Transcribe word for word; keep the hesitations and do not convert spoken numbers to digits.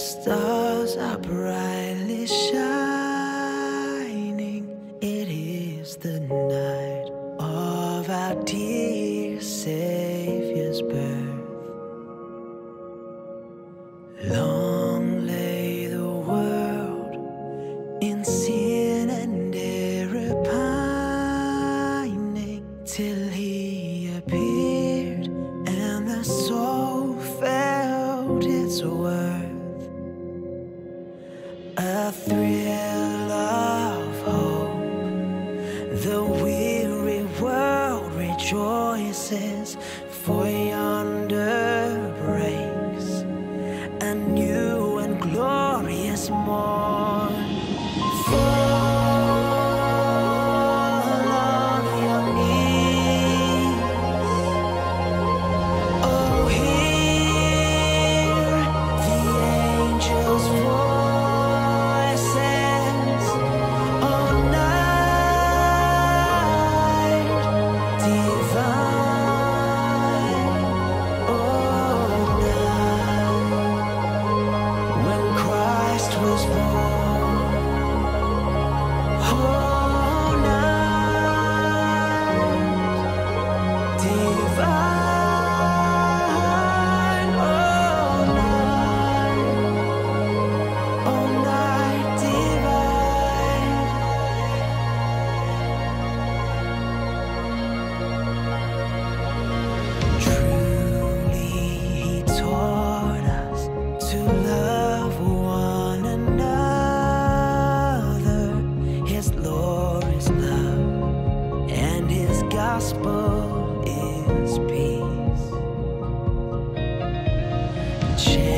stars are brightly shining. It is the night of our dear Savior's birth. Long lay the world in sin and error pining, till He appeared and the soul felt its worth. A thrill of hope, the weary world rejoices, for yonder breaks a new and glorious morn. Fall on your knees, oh, hear the angels' voices, oh, night divine, oh, night when Christ was born, oh, night divine, oh, night, oh, night divine. Truly He taught us to love one another. His law is love, and His gospel is peace.